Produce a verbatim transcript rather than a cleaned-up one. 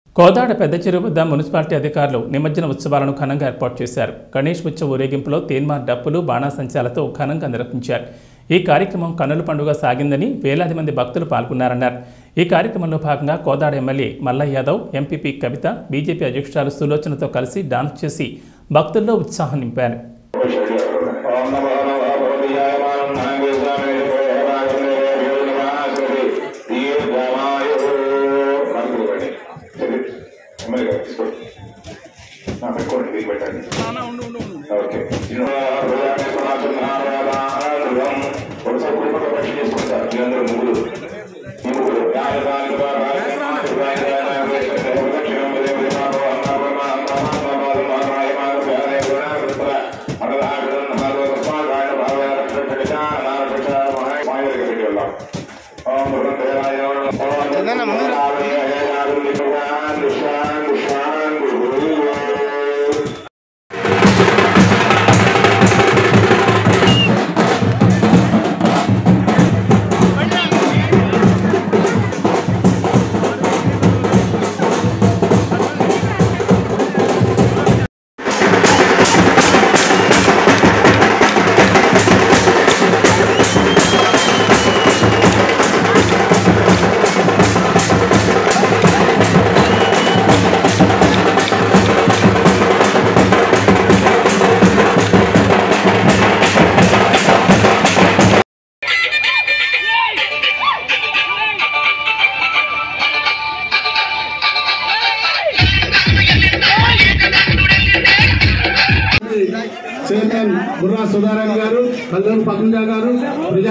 కోదాడ పెద్ద చెరువు వద్ద మున్సిపాలిటీ అధికారులు నిమజ్జన ఉత్సవాలను ఘనంగా ఏర్పాటు చేశారు. గణేష్ ఉత్సవ ఊరేగింపులో తీన్మార్ డప్పులు బాణాసంచాలతో ఘనంగా నిర్వహించారు. ఈ కార్యక్రమం కన్నుల పండుగ సాగిందని వేలాది మంది భక్తులు పాల్గొన్నారన్నారు. ఈ కార్యక్రమంలో భాగంగా Kodad MLA Mallaiah Yadav, MPP Kavitha, BJP అధ్యక్షురాలు సులోచనతో కలిసి డాన్స్ చేసి భక్తుల్లో ఉత్సాహం నింపారు. చైర్మన్ బుర్రా సుధారాణి గారు, కల్లూరు పద్మజ గారు.